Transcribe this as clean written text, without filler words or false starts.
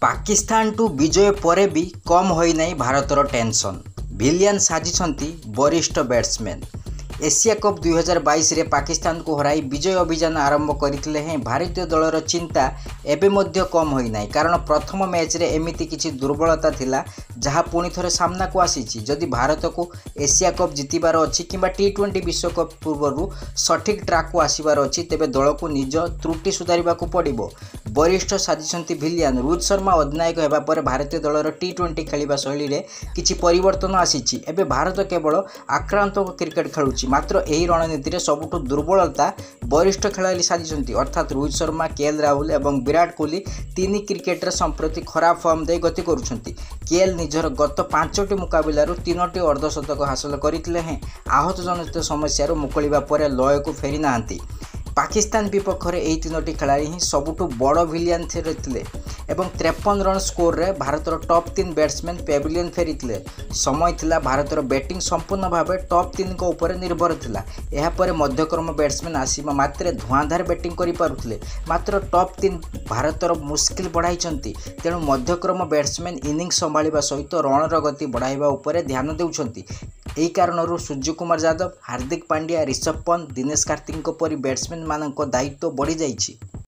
Pakistan to विजय परे भी कम होइनाई भारतर tension. Villain साजिशंती वरिष्ठ बैट्समैन। एशिया कप 2022 रे पाकिस्तान को हराई विजय अभियान आरंभ करथिले हैं भारतीय दलर चिंता एबे मध्य कम होइनाई, कारण प्रथम मैच रे एमिति किछि दुर्बलता थिला जहाँ पुणी थरे सामना को आसीछि। जदि भारत को एशिया कप जितिबार अछि किंबा टी20 विश्वकप पूर्व सठिक ट्रैक को आसीबार अछि, तेबे दल को निज त्रुटि सुधारिबा को पड़िबो। वरिष्ठ साजिशंती भिलियन। रोहित शर्मा अधिनायक हेबा पर भारतीय दलर टी20 खेलिबा शैली रे किछि परिवर्तन आसीछि। एबे भारत केवल आक्रांतक क्रिकेट खेलुछि, मात्र एही रणनीति रे सबुठु दुर्बलता वरिष्ठ खेलाड़ी साजिशंती, अर्थात रोहित शर्मा, केएल राहुल एवं विराट कोहली तीन क्रिकेट रे संप्रति खराब फॉर्म दे गति करुछंती। केएल निजर गत 5टी मुकाबिलारू 3टी अर्धशतक हासिल करथिले हैं आहत जनित समस्या मुकुलिबा परे लय को फेरी नाहांती। पाकिस्तान विपक्ष में यही 3टी खेलाड़ी ही सबुठु बड़ भिलियन थे एवं 53 रन स्कोर रे भारतर टॉप 3 बैट्समैन पेविलियन फेरी समय थिला भारतर बैटिंग संपूर्ण भाव टॉप 3 को ऊपर निर्भर थिला। एहा परे मध्यक्रम बैट्समैन आसीबा मात्रे धुआंधार बैटिंग करि पारुथिले, मात्र टॉप 3 भारतर मुश्किल बढ़ाइछंती। तेणु मध्यक्रम बैट्समैन इनिंग्स संभाळिबा सहित रणर गति बढ़ाइबा उपरे ध्यान देउछंती। एही कारणरू सूर्यकुमार यादव, हार्दिक पांड्या, ऋषभ पंत, दिनेश कार्तिक परी बैट्समैन मानक दायित्व बढ़ी जाइछि।